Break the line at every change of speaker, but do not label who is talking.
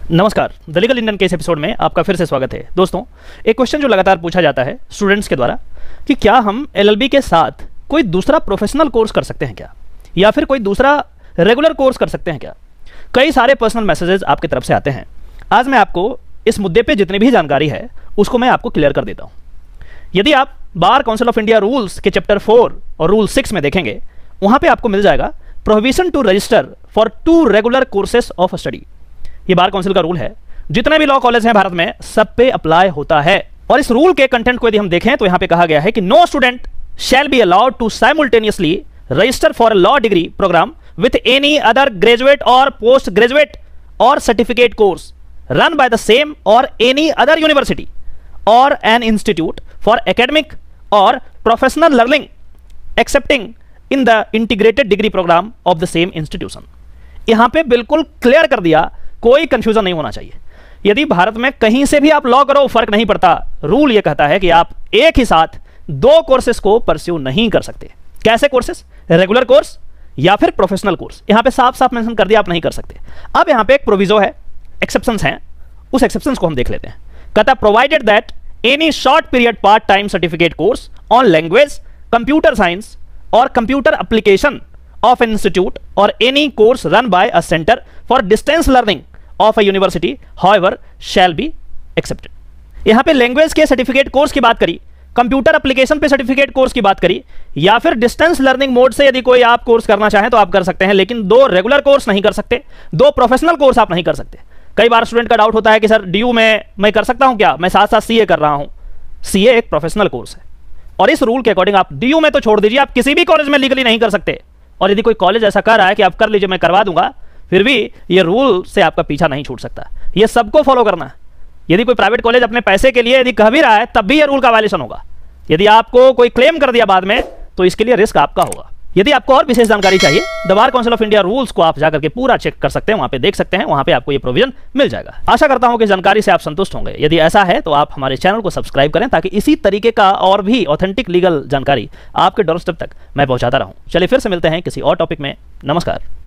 नमस्कार, the legal Indian case episode में आपका फिर से स्वागत है। दोस्तों, एक क्वेश्चन जो लगातार पूछा जाता है स्टूडेंट्स के द्वारा कि क्या हम एलएलबी के साथ कोई दूसरा प्रोफेशनल कोर्स कर सकते हैं क्या, या फिर कोई दूसरा रेगुलर कोर्स कर सकते हैं क्या। कई सारे पर्सनल मैसेजेस आपकी तरफ से आते हैं। आज मैं आपको इस मुद्दे पे जितनी भी जानकारी है उसको मैं आपको क्लियर कर देता हूँ। यदि आप bar council of India rules के चैप्टर 4 और रूल 6 में देखेंगे, वहाँ पे आपको मिल जाएगा prohibition to register for 2 regular courses of study. ये बार काउंसिल का रूल है, जितने भी लॉ कॉलेज हैं भारत में सब पे अप्लाई होता है। और इस रूल के कंटेंट को यदि हम देखें तो यहां पे कहा गया है कि no student shall be allowed to simultaneously register for law degree programme with any other graduate और पोस्ट ग्रेजुएट और certificate course run by the same और एनी अदर यूनिवर्सिटी और एन इंस्टीट्यूट फॉर एकेडमिक और professional learning excepting in the integrated degree programme of the same institution. यहां पे बिल्कुल clear कर दिया, कोई कंफ्यूजन नहीं होना चाहिए। यदि भारत में कहीं से भी आप लॉ करो फर्क नहीं पड़ता, रूल यह कहता है कि आप एक ही साथ 2 कोर्सेस को परस्यू नहीं कर सकते। कैसे कोर्सेस? रेगुलर कोर्स या फिर प्रोफेशनल कोर्स। यहां पे साफ साफ मेंशन कर दिया आप नहीं कर सकते। अब यहां पे एक प्रोविजो है, एक्सेप्शंस हैं, उस एक्सेप्शंस को हम देख लेते हैं। कहता provided that any short period part time certificate course on language, computer science और computer application of an institute or any course run by a center for distance learning of a university however shall be accepted। यहां पे language के certificate course की बात करी, computer application पे certificate course की बात करी, या फिर डिस्टेंस लर्निंग मोड से यदि कोई आप कोर्स करना चाहें तो आप कर सकते हैं, लेकिन 2 रेगुलर कोर्स नहीं कर सकते, 2 प्रोफेशनल कोर्स आप नहीं कर सकते। कई बार स्टूडेंट का डाउट होता है कि सर डीयू में मैं कर सकता हूं क्या, मैं साथ साथ सीए कर रहा हूं। सीए एक प्रोफेशनल कोर्स है और इस रूल के अकॉर्डिंग आप डीयू में तो छोड़ दीजिए, आप किसी भी कॉलेज में लीगली नहीं कर सकते। और यदि कोई कॉलेज ऐसा कह रहा है कि आप कर लीजिए मैं करवा दूंगा, फिर भी ये रूल से आपका पीछा नहीं छूट सकता। ये सबको फॉलो करना है। यदि कोई प्राइवेट कॉलेज अपने पैसे के लिए यदि कह भी रहा है तब भी ये रूल का वायलेशन होगा। यदि आपको कोई क्लेम कर दिया बाद में तो इसके लिए रिस्क आपका होगा। यदि आपको और विशेष जानकारी चाहिए, the bar council of India rules को आप जाकर के पूरा चेक कर सकते हैं, वहां पे देख सकते हैं, वहां पे आपको ये प्रोविजन मिल जाएगा। आशा करता हूं कि जानकारी से आप संतुष्ट होंगे। यदि ऐसा है तो आप हमारे चैनल को सब्सक्राइब करें ताकि इसी तरीके का और भी ऑथेंटिक लीगल जानकारी आपके डोरस्टेप तक मैं पहुंचाता रहूं। चलिए फिर से मिलते हैं किसी और टॉपिक में। नमस्कार।